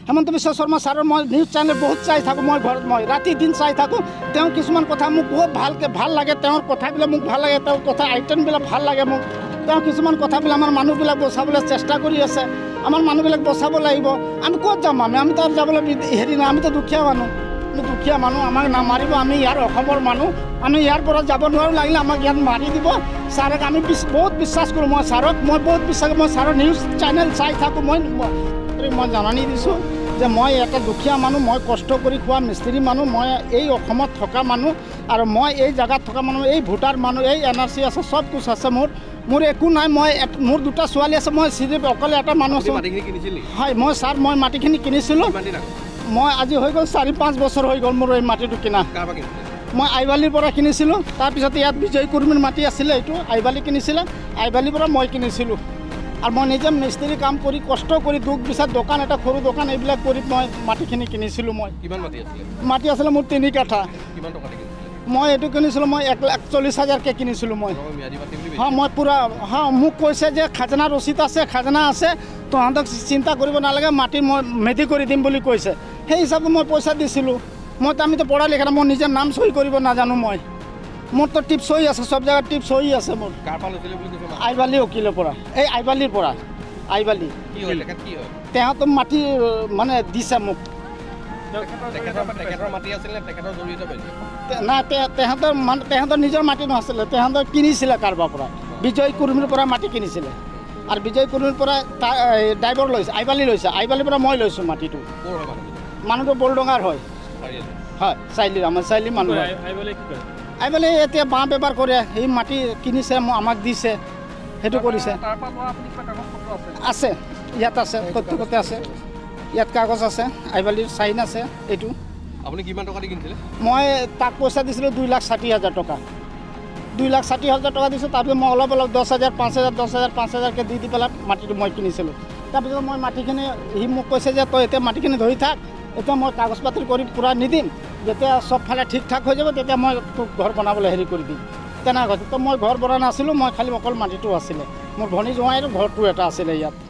হেমন্ত বিশ্ব শৰ্মা ছাৰৰ মই news channel বহুত চাই থাকোঁ, মই ঘৰত মই ৰাতি দিন চাই থাকোঁ। তেওঁ কিছুমান কথা মোক বহুত ভাল লাগে, তেওঁৰ কথাবিলাক মোক ভাল লাগে, তেওঁৰ কথা আইটেমবিলাক ভাল লাগে মোক। তেওঁ কিছুমান কথাবিলাক আমাৰ মানুহবিলাক বচাবলৈ চেষ্টা কৰি আছে। আমাৰ মানুহবিলাক বচাব লাগিব। আমি ক'ত যাম? আমি তাত যাবলৈ হেৰি নাই, আমিতো দুখীয়া মানুহ। আমাক নামাৰিব, আমি ইয়াৰ অসমৰ মানুহ, আমি ইয়াৰ পৰা যাব নোৱাৰোঁ, লাগিলে আমাক ইয়াত মাৰি দিব। ছাৰক আমি বহুত বিশ্বাস কৰোঁ, মই ছাৰক মই বহুত বিশ্বাস, মই ছাৰৰ নিউজ চেনেল চাই থাকোঁ। মই জাননী দিছোঁ যে মই এটা দুখীয়া মানুহ, মই কষ্ট কৰি খোৱা মিস্ত্ৰী মানুহ, মই এই অসমত থকা মানুহ, আৰু মই এই জেগাত থকা মানুহ, এই ভোটাৰ মানুহ, এই NRC আছে, চব কুছ আছে মোৰ একো নাই। মোৰ দুটা ছোৱালী আছে, মই চিৰিফ অকলে এটা মানুহ আছোঁ। হয়, মই মাটিখিনি কিনিছিলোঁ। মই আজি হৈ গ'ল 4-5 বছৰ হৈ গ'ল মোৰ এই মাটিটো কিনা। মই আইবালিৰ পৰা কিনিছিলোঁ। তাৰপিছত ইয়াত বিজয় কুৰ্মীৰ মাটি আছিলে, এইটো আইবালি কিনিছিলে, আইবালিৰ পৰা মই কিনিছিলোঁ। আৰু মই নিজে মিস্ত্ৰী কাম কৰি কষ্ট কৰি দুখ বিচাৰ দোকান, এটা সৰু দোকান, এইবিলাক কৰি মই মাটিখিনি কিনিছিলোঁ। মাটি আছিলে মোৰ 3 কাঠা। মই এইটো কিনিছিলোঁ, মই 1,40,000কৈ কিনিছিলোঁ মই। মই পূৰা মোক কৈছে যে খাজনা ৰচিদ আছে, খাজনা আছে, তহঁতক চিন্তা কৰিব নালাগে, মাটি মই মেধি কৰি দিম বুলি কৈছে। সেই হিচাপে মই পইচা দিছিলোঁ। আমিতো পঢ়া লিখা, মই নিজে নাম চহী কৰিব নাজানো। মোৰতো টিপ চহী আছে, চব জেগাত টিপ চহী আছে মোৰ। আইবালি উকিলৰ পৰা, এই আইবালিৰ পৰা। আইবালি তেহঁতৰ মাটি মানে দিছে মোক। নাই, তেহঁতৰ নিজৰ মাটি নাছিলে, তেহঁতৰ কিনিছিলে কাৰোবাৰ পৰা, বিজয় কুৰ্মীৰ পৰা মাটি কিনিছিলে। আৰু বিজয় কুৰ্মীৰ পৰা ড্ৰাইভাৰ লৈছে, আইবালি লৈছে, আইবালিৰ পৰা মই লৈছোঁ মাটিটো। মানুহটো বলডঙাৰ হয়, চাইলি, আমাৰ চাইলি মানুহ। আইবালি এতিয়া বাঁহ বেপাৰ কৰে, সেই মাটি কিনিছে, আমাক দিছে, সেইটো কৰিছে। আছে, ইয়াত আছে, কৰ্তৃপক্ষতে আছে, ইয়াত কাগজ আছে, আইবালিৰ চাইন আছে। এইটো আপুনি কিমান টকা দি কিনিছিলে? মই তাক পইচা দিছিলোঁ 2,60,000 টকা। 2,60,000 টকা দিছোঁ। তাৰপিছত মই অলপ 10,000, 5,000, 10,000, 5,000কৈ দি পেলাই মাটিটো মই কিনিছিলোঁ। তাৰপিছত মই মাটিখিনি, সি মোক কৈছে যে তই এতিয়া মাটিখিনি ধৰি থাক, এতিয়া মই কাগজ পাতি কৰি পূৰা নিদিম, যেতিয়া চবফালে ঠিক ঠাক হৈ যাব তেতিয়া মই তোক ঘৰ বনাবলৈ হেৰি কৰি দিম। তেনেকৈ কৈছে। তো মই ঘৰ বনোৱা নাছিলোঁ, মই খালি অকল মাটিটো আছিলে। মোৰ ভনী জোঁৱাইৰ ঘৰটো এটা আছিলে ইয়াত।